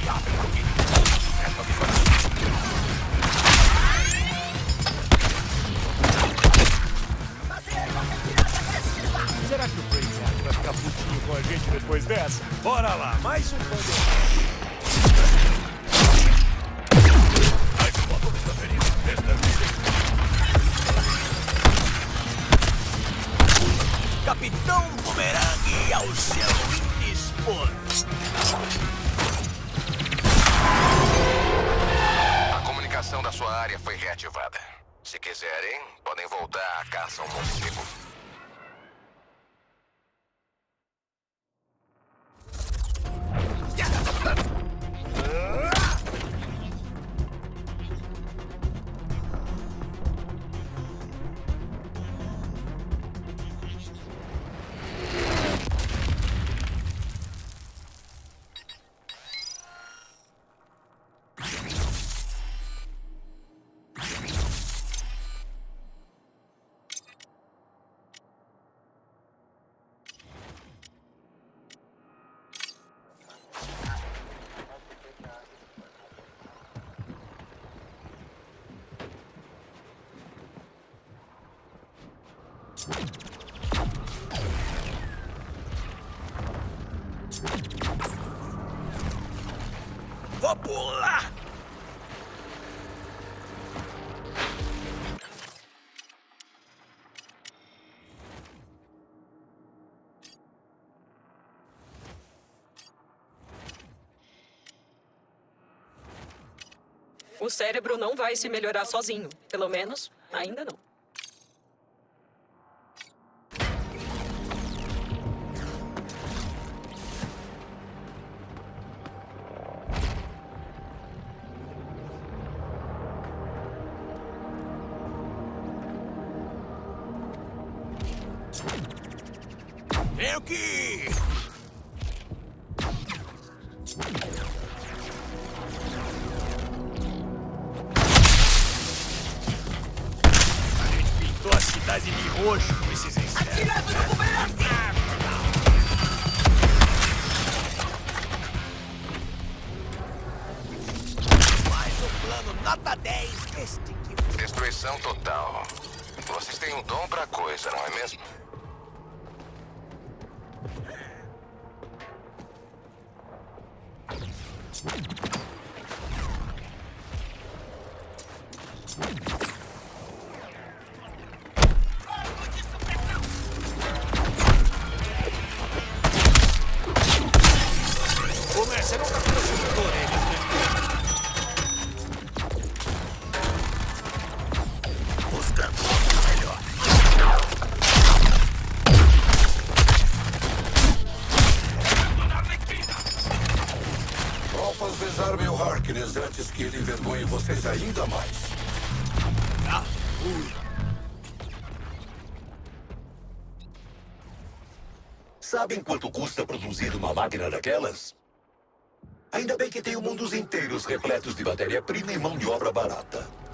Será que o Brainiac vai ficar putinho com a gente depois dessa? Bora lá, mais um pandeiro. Capitão Boomerang ao seu indispor. A comunicação da sua área foi reativada. Se quiserem, podem voltar à caça ao morcego. Vou pular! O cérebro não vai se melhorar sozinho. Pelo menos, ainda não. Tenho que ir! A gente pintou a cidade de roxo com esses insetos. Atirando no bumerangue! Mais um plano nota 10 deste que... Destruição total. Vocês têm um dom pra coisa, não é mesmo? Você não tá com orelhas, né? Buscando o melhor. Tropas desarmem o Harkness antes que ele envergonhe vocês ainda mais. Ah, ui. Sabem quanto custa produzir uma máquina daquelas? Ainda bem que tenho mundos inteiros repletos de matéria-prima e mão de obra barata.